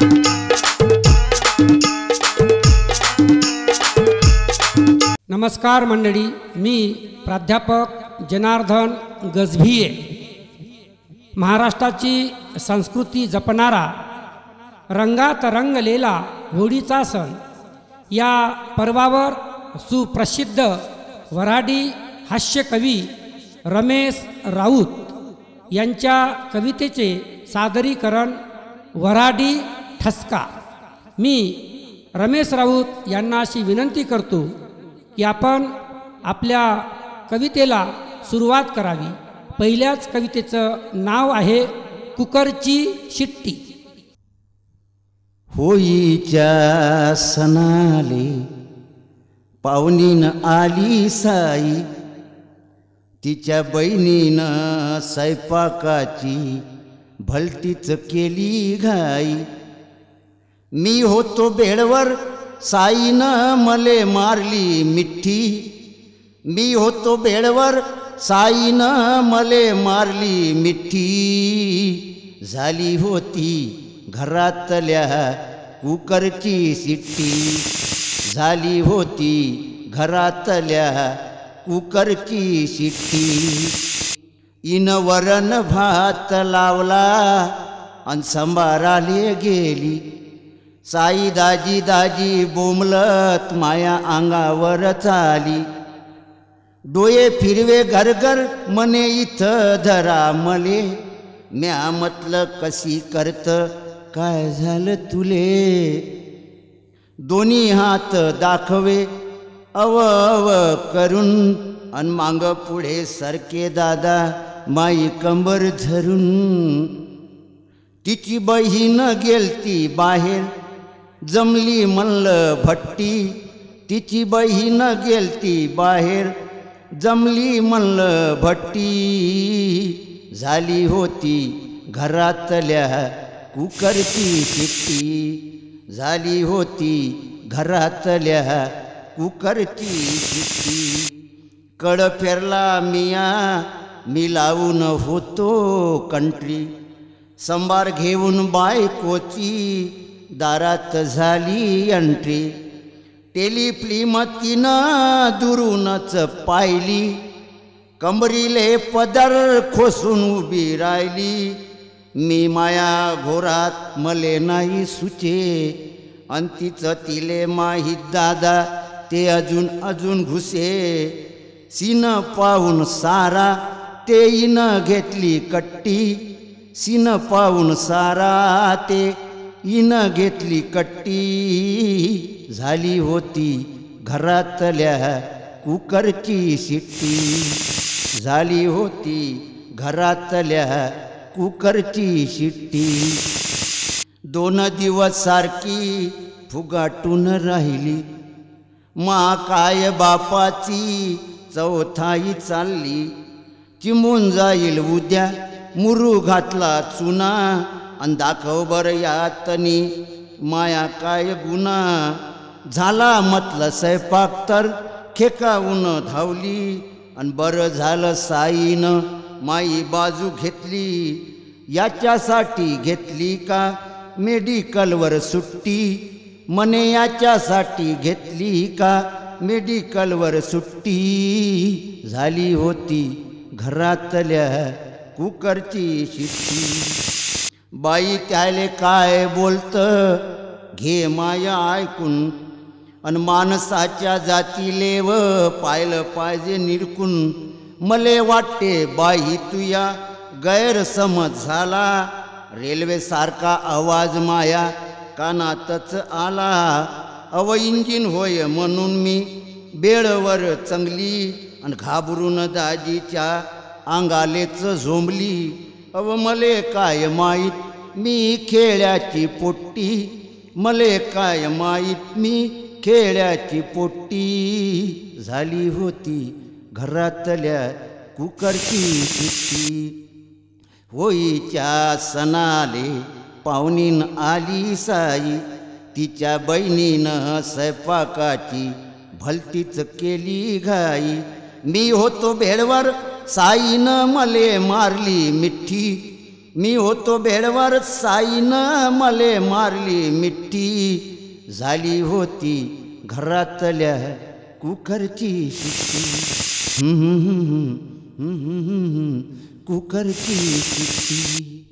नमस्कार मंडळी, मी प्राध्यापक जनार्दन गजभिये, महाराष्ट्राची संस्कृती जपणारा, रंगात रंगलेला होळीचा सण या पर्वावर सुप्रसिद्ध वऱ्हाडी हास्यकवी रमेश राऊत यांच्या कवितेचे सादरीकरण वऱ्हाडी ठसका। मी रमेश राऊत यांना अशी विनंती करतो की आपण आपल्या कवितेला सुरुवात करावी। पहिल्याच कवितेचं नाव आहे कुकरची शिट्टी। होळीच्या सणाले पाहुणीन आली साई, तिच्या बहिणीनं स्वयंपाकाची भलतीच केली घाई। मी होतो बेडवर साईनं मले मारली मिठी, मी होतो बेडवर साईनं मले मारली मिठी। झाली होती घरातल्या कुकरची शिट्टी, झाली होती घरातल्या कुकरची शिट्टी। इन वरण भात लावला अन संभाराले गेली, साई दाजी दाजी बोंबलत माया अंगावर चाली। डोळे फिरवे घरघर मने इथं धरा मले, म्या म्हटलं कशी करत काय झालं तुले। दोन्ही हात दाखवे अव अव करून अन मांग पुढे सरके दादा माई कंबर धरून। तिची बहीण गेलती बाहेर जमली म्हणलं भट्टी, तिची बहीण गेलती बाहेर जमली म्हणलं भट्टी। झाली होती घरातल्या कुकरची शिट्टी, झाली होती घरातल्या कुकरची शिट्टी। कड फेरला मिया मी लावून होतो कंट्री, संभार घेऊन बायकोची दारात झाली एंट्री। टेलिफिल्म तिनं दुरूनच पाहिली, कमरीले पदर खोसून उभी राहिली। मी माया घोरात मले नाही सुचे, अन तिचं तिले माहीत दादा ते अजून अजून घुसे। सीन पाहून सारा ते इन घेतली कट्टी, सीन पाहून सारा ते इन घेतली कट्टी। झाली होती घरातल्या कुकरची शिट्टी, झाली होती घरातल्या कुकरची शिट्टी। 2 दिवस सारखी फुगाटून राहिली, मा काय बापाची चौथाई चालली। चिमून जाईल उद्या मुरू घातला चुना, अन दाखव बर यातनी माया काय गुन्हा। झाला म्हटलं स्वयंपाक तर खेकावून धावली, अन बरं झालं साईनं माई बाजू घेतली। याच्यासाठी घेतली का मेडिकलवर सुट्टी, मने याच्यासाठी घेतली का मेडिकलवर सुट्टी। झाली होती घरातल्या कुकरची शिट्टी। बाई त्याले काय बोलत घे माया ऐकून, अन माणसाच्या जातीले व पाहिलं पाहिजे निरकून। मले वाटते बाई तुया गैरसमज झाला, रेल्वे सारखा आवाज माया कानातच आला। अव इंजिन होय म्हणून मी बेडवर चंगली, अन घाबरून दाजीच्या अंगालेच झोंबली। अव मले काय माहीत मी खेळ्याची पोट्टी, मले काय माहीत मी खेळ्याची पोट्टी। झाली होती घरातल्या कुकरची शिट्टी। होळीच्या सणाले पाहुणीन आली साई, तिच्या बहिणीनं स्वयंपाकाची भलतीच केली घाई। मी होतो बेडवर साईनं मले मारली मिठी, मी होतो बेडवर साईनं मले मारली मिठी झाली होती घरातल्या कुकरची शिट्टी कुकरची शिट्टी